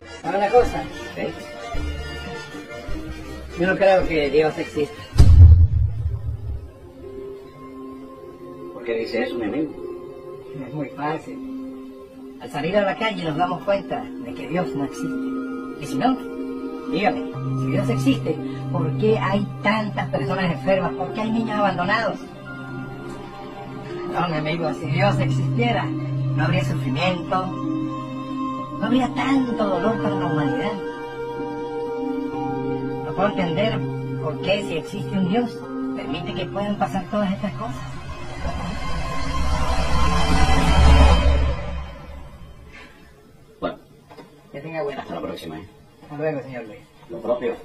¿Sabe una cosa? ¿Sí? Yo no creo que Dios exista. ¿Por qué dice eso, mi amigo? Es muy fácil. Al salir a la calle nos damos cuenta de que Dios no existe. Y si no, dígame, si Dios existe, ¿por qué hay tantas personas enfermas? ¿Por qué hay niños abandonados? No, mi amigo, si Dios existiera, no habría sufrimiento, no habría tanto dolor para la humanidad. No puedo entender por qué, si existe un Dios, permite que puedan pasar todas estas cosas. Bueno, Que tenga buena. hasta la próxima, ¿eh? Hasta luego, señor Luis. Lo propio.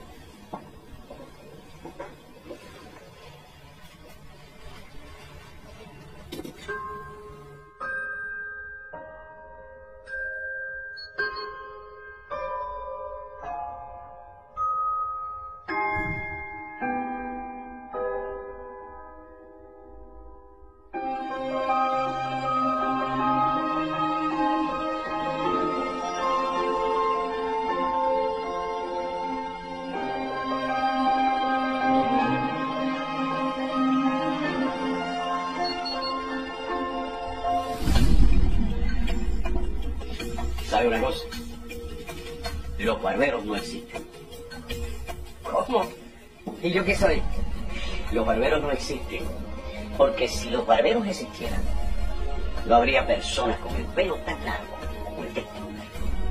¿Sabe una cosa? Los barberos no existen. ¿Cómo? ¿Y yo qué soy? Los barberos no existen. Porque si los barberos existieran, no habría personas con el pelo tan largo como el de este hombre.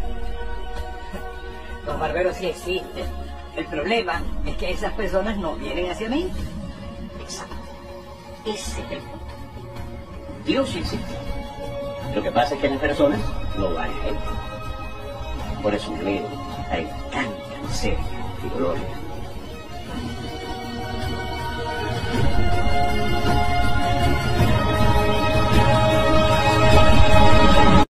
Los barberos sí existen. El problema es que esas personas no vienen hacia mí. Exacto. Ese es el punto. Dios sí existe. Lo que pasa es que las personas no van a él. Por eso, mi amigo, hay tanta miseria y dolor.